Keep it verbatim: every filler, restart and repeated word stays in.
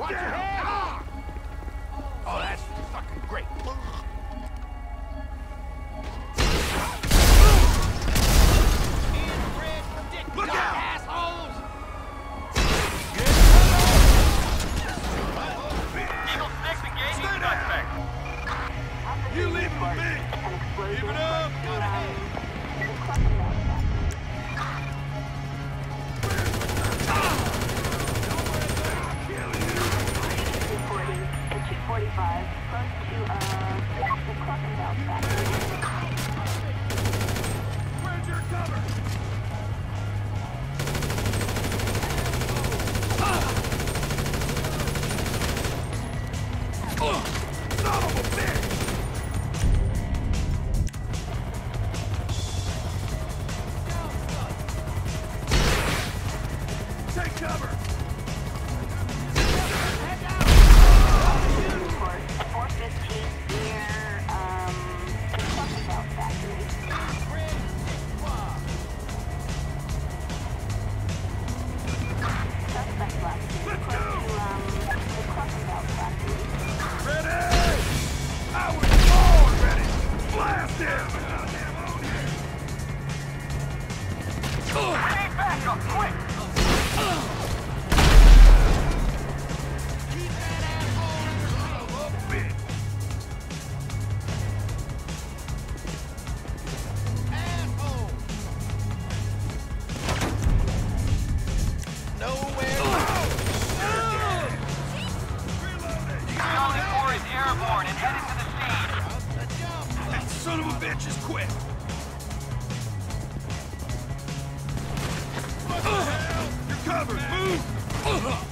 Watch your head! Ah! Oh, that's fucking great. Look out, assholes! Eagle six engaging suspect. You leave it with me! Keep it up! Go ahead! two forty-five, close to, uh, the Crocodile factory. Where's your cover? Son of a bitch! Take cover! four fifteen near, um, the Crocodile factory. Suspect left. Let's Close go! to, um, the Crocodile factory. Ready! I was born ready! Blast him! We need backup, quick! Keep that asshole in your son of a bitch! Asshole! Nowhere! Solid four is airborne and headed to the scene. That son of a bitch is quick! What the hell? You're covered! Move!